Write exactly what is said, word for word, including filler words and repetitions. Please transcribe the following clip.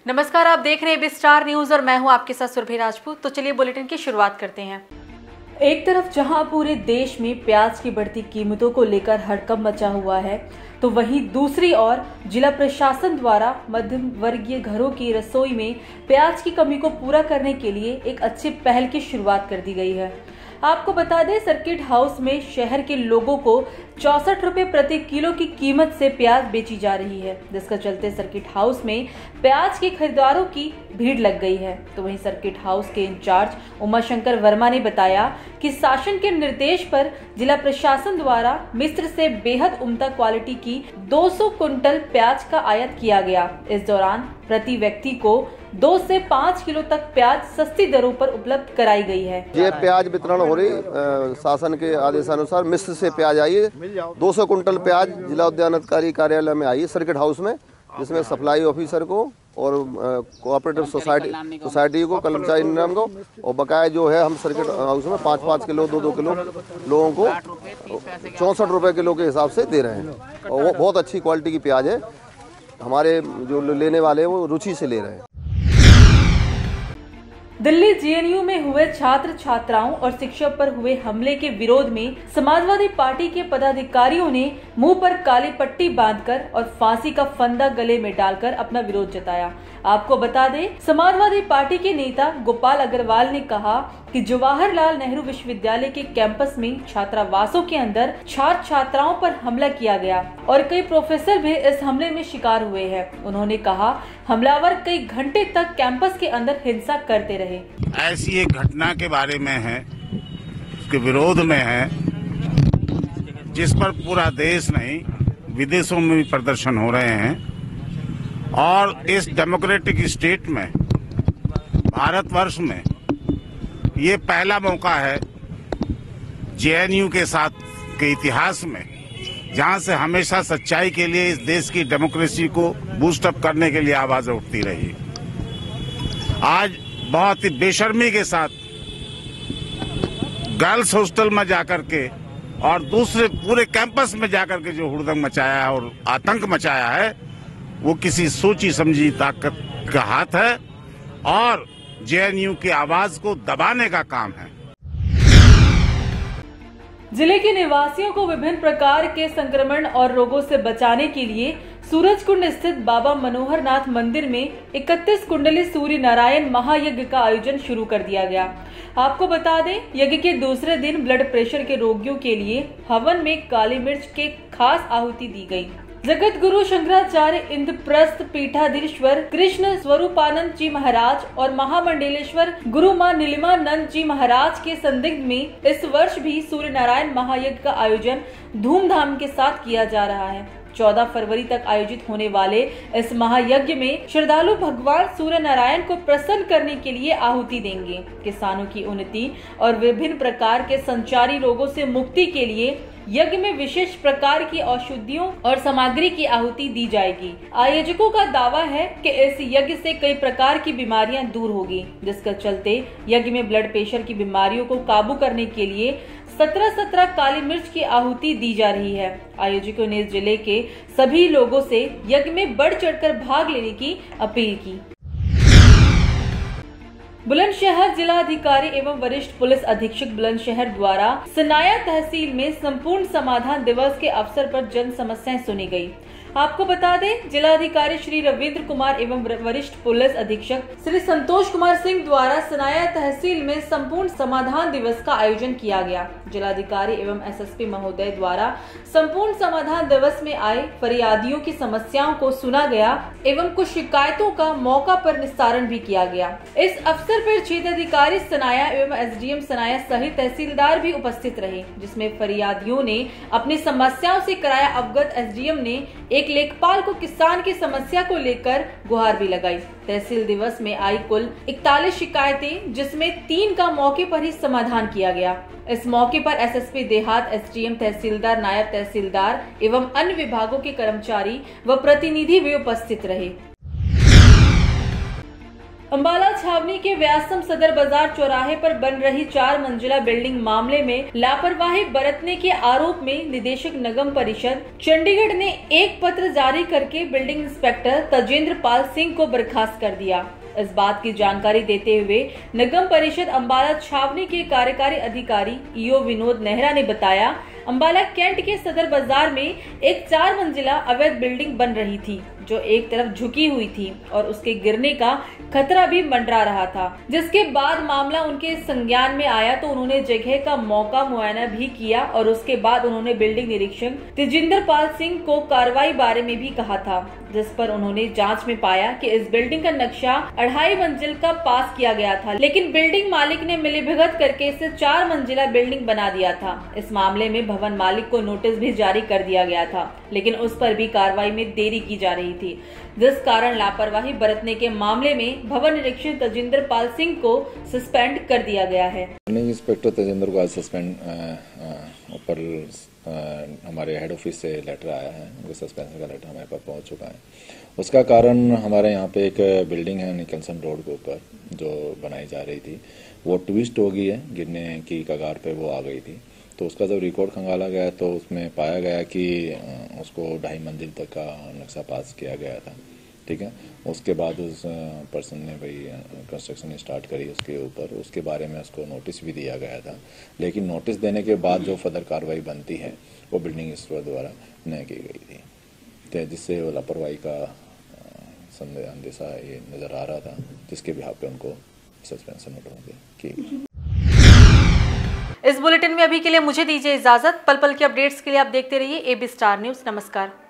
नमस्कार, आप देख रहे हैं बी स्टार न्यूज और मैं हूं आपके साथ सुरभि राजपूत। तो चलिए बुलेटिन की शुरुआत करते हैं। एक तरफ जहां पूरे देश में प्याज की बढ़ती कीमतों को लेकर हड़कंप मचा हुआ है, तो वहीं दूसरी ओर जिला प्रशासन द्वारा मध्यम वर्गीय घरों की रसोई में प्याज की कमी को पूरा करने के लिए एक अच्छी पहल की शुरुआत कर दी गई है। आपको बता दें, सर्किट हाउस में शहर के लोगों को चौसठ रुपए प्रति किलो की कीमत से प्याज बेची जा रही है, जिसका चलते सर्किट हाउस में प्याज के खरीदारों की भीड़ लग गई है। तो वहीं सर्किट हाउस के इंचार्ज उमाशंकर वर्मा ने बताया कि शासन के निर्देश पर जिला प्रशासन द्वारा मिस्र से बेहद उम्दा क्वालिटी की दो सौ कुंटल प्याज का आयात किया गया। इस दौरान प्रति व्यक्ति को दो से पाँच किलो तक प्याज सस्ती दरों पर उपलब्ध कराई गई है। ये प्याज वितरण हो रही शासन के आदेशानुसार मिस्र से प्याज आई है। दो सौ कुंटल प्याज जिला उद्यान अधिकारी कार्यालय में आई है सर्किट हाउस में, जिसमें सप्लाई ऑफिसर को और कोऑपरेटिव सोसाइटी सोसाइटी को, कर्मचारी निगम को, और बकाया जो है हम सर्किट हाउस में पाँच पाँच किलो दो दो किलो लोगों को चौंसठ रुपए किलो के हिसाब से दे रहे हैं। और वो बहुत अच्छी क्वालिटी की प्याज है। हमारे जो लेने वाले हैं वो रुचि से ले रहे हैं। दिल्ली जे एन यू में हुए छात्र छात्राओं और शिक्षक पर हुए हमले के विरोध में समाजवादी पार्टी के पदाधिकारियों ने मुंह पर काली पट्टी बांधकर और फांसी का फंदा गले में डालकर अपना विरोध जताया। आपको बता दें, समाजवादी पार्टी के नेता गोपाल अग्रवाल ने कहा कि जवाहरलाल नेहरू विश्वविद्यालय के कैंपस में छात्रावासों के अंदर छात्र छात्राओं पर हमला किया गया और कई प्रोफेसर भी इस हमले में शिकार हुए हैं। उन्होंने कहा, हमलावर कई घंटे तक कैंपस के अंदर हिंसा करते रहे। ऐसी एक घटना के बारे में है, उसके विरोध में है, जिस पर पूरा देश नहीं विदेशों में भी प्रदर्शन हो रहे हैं। और इस डेमोक्रेटिक स्टेट में, भारतवर्ष में, ये पहला मौका है जे एन यू के साथ के इतिहास में, जहां से हमेशा सच्चाई के लिए इस देश की डेमोक्रेसी को बूस्ट अप करने के लिए आवाज उठती रही। आज बहुत ही बेशर्मी के साथ गर्ल्स हॉस्टल में जाकर के और दूसरे पूरे कैंपस में जाकर के जो हुड़दंग मचाया है और आतंक मचाया है, वो किसी सोची समझी ताकत का हाथ है और जे एन यू की आवाज को दबाने का काम है। जिले के निवासियों को विभिन्न प्रकार के संक्रमण और रोगों से बचाने के लिए सूरजकुंड स्थित बाबा मनोहर नाथ मंदिर में इकतीस कुंडली सूर्य नारायण महायज्ञ का आयोजन शुरू कर दिया गया। आपको बता दें, यज्ञ के दूसरे दिन ब्लड प्रेशर के रोगियों के लिए हवन में काली मिर्च के खास आहुति दी गई। जगत गुरु शंकराचार्य इंद्रप्रस्थ पीठाधीश्वर कृष्ण स्वरूपानंद जी महाराज और महामंडलेश्वर गुरु मां नीलिमानंद जी महाराज के संदिग्ध में इस वर्ष भी सूर्य नारायण महायज्ञ का आयोजन धूमधाम के साथ किया जा रहा है। चौदह फरवरी तक आयोजित होने वाले इस महायज्ञ में श्रद्धालु भगवान सूर्य नारायण को प्रसन्न करने के लिए आहुति देंगे। किसानों की उन्नति और विभिन्न प्रकार के संचारी रोगों से मुक्ति के लिए यज्ञ में विशेष प्रकार की औषधियों और सामग्री की आहुति दी जाएगी। आयोजकों का दावा है कि इस यज्ञ से कई प्रकार की बीमारियां दूर होगी, जिसके चलते यज्ञ में ब्लड प्रेशर की बीमारियों को काबू करने के लिए सत्रह सत्रह काली मिर्च की आहुति दी जा रही है। आयोजकों ने जिले के सभी लोगों से यज्ञ में बढ़ चढ़कर भाग लेने की अपील की। बुलंदशहर जिलाधिकारी एवं वरिष्ठ पुलिस अधीक्षक बुलंदशहर द्वारा सनाया तहसील में संपूर्ण समाधान दिवस के अवसर पर जन समस्याएं सुनी गई। आपको बता दें, जिलाधिकारी श्री रविंद्र कुमार एवं वरिष्ठ पुलिस अधीक्षक श्री संतोष कुमार सिंह द्वारा सनाया तहसील में संपूर्ण समाधान दिवस का आयोजन किया गया। जिलाधिकारी एवं एस एस पी महोदय द्वारा संपूर्ण समाधान दिवस में आए फरियादियों की समस्याओं को सुना गया एवं कुछ शिकायतों का मौका पर निस्तारण भी किया गया। इस अवसर पर क्षेत्र अधिकारी सनाया एवं एस डी एम सनाया सहित तहसीलदार भी उपस्थित रहे, जिसमें फरियादियों ने अपनी समस्याओं से कराया अवगत। एस डी एम ने एक लेखपाल को किसान की समस्या को लेकर गुहार भी लगाई। तहसील दिवस में आई कुल इकतालीस शिकायतें, जिसमें तीन का मौके पर ही समाधान किया गया। इस मौके पर एस एस पी देहात, एस डी एम, तहसीलदार, नायब तहसीलदार एवं अन्य विभागों के कर्मचारी व प्रतिनिधि भी उपस्थित रहे। अंबाला छावनी के व्यासम सदर बाजार चौराहे पर बन रही चार मंजिला बिल्डिंग मामले में लापरवाही बरतने के आरोप में निदेशक निगम परिषद चंडीगढ़ ने एक पत्र जारी करके बिल्डिंग इंस्पेक्टर तजेंद्र पाल सिंह को बर्खास्त कर दिया। इस बात की जानकारी देते हुए निगम परिषद अंबाला छावनी के कार्यकारी अधिकारी ईओ विनोद नेहरा ने बताया, अंबाला कैंट के सदर बाजार में एक चार मंजिला अवैध बिल्डिंग बन रही थी जो एक तरफ झुकी हुई थी और उसके गिरने का खतरा भी मंडरा रहा था। जिसके बाद मामला उनके संज्ञान में आया तो उन्होंने जगह का मौका मुआयना भी किया और उसके बाद उन्होंने बिल्डिंग निरीक्षक तेजिंदर पाल सिंह को कार्रवाई बारे में भी कहा था, जिस पर उन्होंने जांच में पाया कि इस बिल्डिंग का नक्शा अढ़ाई मंजिल का पास किया गया था, लेकिन बिल्डिंग मालिक ने मिलीभगत करके इसे चार मंजिला बिल्डिंग बना दिया था। इस मामले में भवन मालिक को नोटिस भी जारी कर दिया गया था, लेकिन उस पर भी कार्रवाई में देरी की जा रही थी, जिस कारण लापरवाही बरतने के मामले में भवन निरीक्षक तजिंदर पाल सिंह को सस्पेंड कर दिया गया है। इंस्पेक्टर तजिंदर को आज सस्पेंड ऊपर हमारे हेड ऑफिस से लेटर आया है, उनको सस्पेंशन का लेटर हमारे पास पहुंच चुका है। उसका कारण हमारे यहाँ पे एक बिल्डिंग है निकलसन रोड के ऊपर जो बनाई जा रही थी, वो ट्विस्ट हो गई है, गिरने की कगार पे वो आ गई थी। तो उसका जब रिकॉर्ड खंगाला गया तो उसमें पाया गया कि उसको ढाई मंजिल तक का नक्शा पास किया गया था। ठीक है, उसके बाद उस पर्सन ने भाई कंस्ट्रक्शन स्टार्ट करी उसके ऊपर, उसके बारे में उसको नोटिस भी दिया गया था, लेकिन नोटिस देने के बाद जो फर्दर कार्रवाई बनती है वो बिल्डिंग इंस्पेक्टर द्वारा नहीं की गई थी, तो जिससे वो लापरवाही का अंदेशा ये नज़र आ रहा था, जिसके बिहाफ पे उनको सस्पेंशन नोटिस की। इस बुलेटिन में अभी के लिए मुझे दीजिए इजाजत। पल पल के अपडेट्स के लिए आप देखते रहिए एबी स्टार न्यूज। नमस्कार।